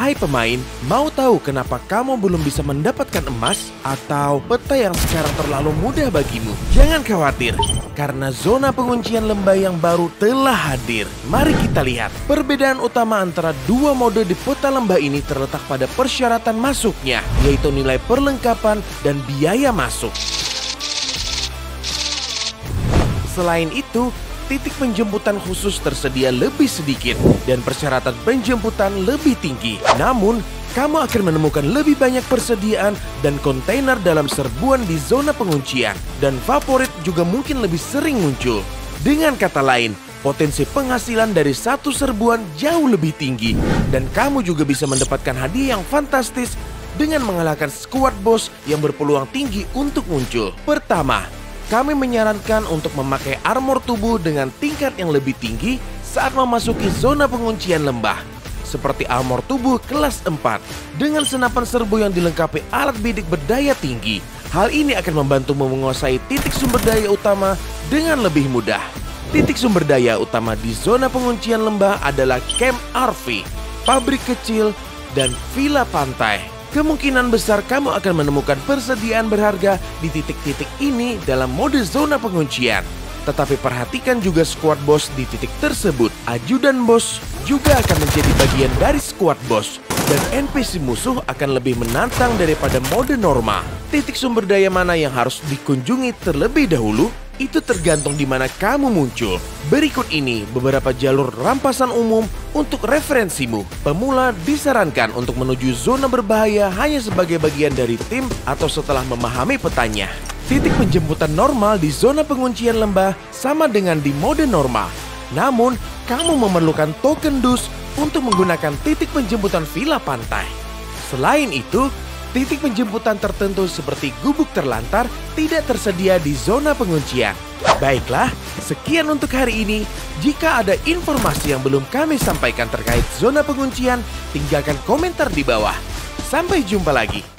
Hai pemain, mau tahu kenapa kamu belum bisa mendapatkan emas atau peta yang sekarang terlalu mudah bagimu? Jangan khawatir, karena zona penguncian lembah yang baru telah hadir. Mari kita lihat. Perbedaan utama antara dua mode di peta lembah ini terletak pada persyaratan masuknya, yaitu nilai perlengkapan dan biaya masuk. Selain itu, titik penjemputan khusus tersedia lebih sedikit dan persyaratan penjemputan lebih tinggi. Namun, kamu akan menemukan lebih banyak persediaan dan kontainer dalam serbuan di zona penguncian. Dan favorit juga mungkin lebih sering muncul. Dengan kata lain, potensi penghasilan dari satu serbuan jauh lebih tinggi. Dan kamu juga bisa mendapatkan hadiah yang fantastis dengan mengalahkan squad boss yang berpeluang tinggi untuk muncul. Pertama, kami menyarankan untuk memakai armor tubuh dengan tingkat yang lebih tinggi saat memasuki zona penguncian lembah. Seperti armor tubuh kelas 4 dengan senapan serbu yang dilengkapi alat bidik berdaya tinggi. Hal ini akan membantumu menguasai titik sumber daya utama dengan lebih mudah. Titik sumber daya utama di zona penguncian lembah adalah camp RV, pabrik kecil, dan villa pantai. Kemungkinan besar kamu akan menemukan persediaan berharga di titik-titik ini dalam mode zona penguncian. Tetapi perhatikan juga squad boss di titik tersebut. Ajudan boss juga akan menjadi bagian dari squad boss. Dan NPC musuh akan lebih menantang daripada mode normal. Titik sumber daya mana yang harus dikunjungi terlebih dahulu? Itu tergantung di mana kamu muncul. Berikut ini beberapa jalur rampasan umum untuk referensimu. Pemula disarankan untuk menuju zona berbahaya hanya sebagai bagian dari tim atau setelah memahami petanya. Titik penjemputan normal di zona penguncian lembah sama dengan di mode normal. Namun, kamu memerlukan token dus untuk menggunakan titik penjemputan villa pantai. Selain itu, titik penjemputan tertentu seperti gubuk terlantar tidak tersedia di zona penguncian. Baiklah, sekian untuk hari ini. Jika ada informasi yang belum kami sampaikan terkait zona penguncian, tinggalkan komentar di bawah. Sampai jumpa lagi.